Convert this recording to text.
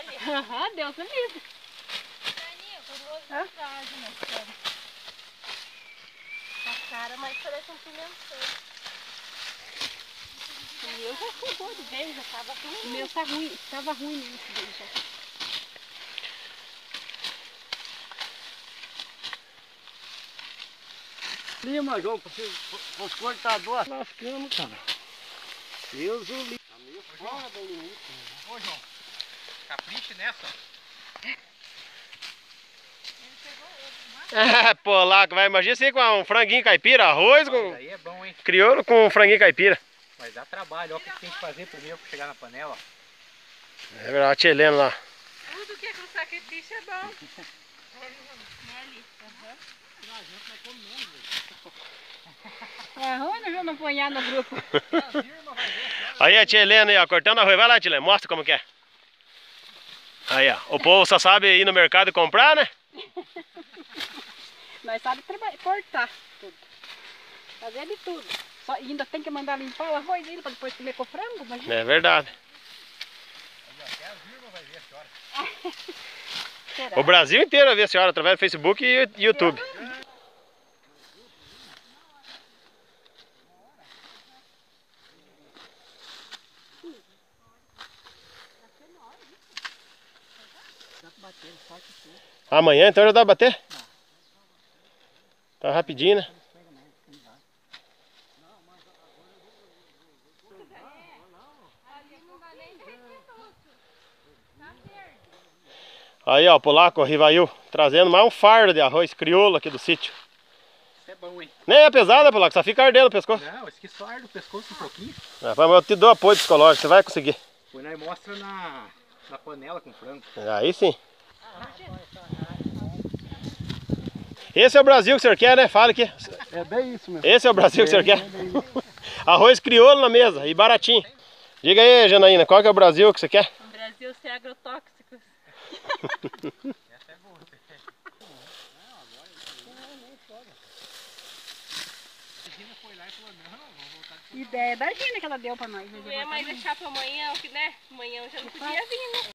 pele? Aham, Deus me livre. A cara, mas parece um pimentão. O meu já acabou de vez, já tava ruim. O meu tá ruim, tava ruim mesmo esse daí já. Lima, João, os cortadores lascando, cara. Deus o livre. Tá meio fora do limite. Ô, João, capricha nessa. Polaco, vai. Imagina você com um franguinho caipira, arroz com... Aí é bom, hein? Crioulo com franguinho caipira. Mas dá trabalho, olha o que tem que fazer primeiro pra chegar na panela. É verdade, a tia Helena lá. Tudo que é com sacrifício é bom. É ruim nós vamos apanhar no grupo. Aí a tia Helena aí, ó, cortando arroz. Vai lá, tia Helena, mostra como que é. Aí, ó. O povo só sabe ir no mercado e comprar, né? Nós sabemos cortar tudo. Fazer de tudo. Só, e ainda tem que mandar limpar o arroz ainda para depois comer com frango, imagina. É verdade. Até as irmãs vai ver a senhora. Será? O Brasil inteiro vai ver a senhora através do Facebook e YouTube. Amanhã então já dá pra bater? Tá rapidinho, né? Aí ó, o polaco, o Rivail, trazendo mais um fardo de arroz crioulo aqui do sítio. Isso é bom, hein? Nem é pesada, polaco, só fica ardendo o pescoço. Não, esse aqui só arde o pescoço um pouquinho. Mas eu te dou apoio psicológico, você vai conseguir. Depois nós mostra na panela com frango. Aí sim. Esse é o Brasil que o senhor quer, né? Fala aqui. É bem isso mesmo. Esse é o Brasil que o senhor quer? Arroz crioulo na mesa e baratinho. Diga aí, Janaína, qual que é o Brasil que você quer? No Brasil, sem agrotóxicos. Essa é boa. Ideia da Gina que ela deu para nós. Não ia mais deixar pra amanhã, que né? Amanhã eu já não podia vir, né?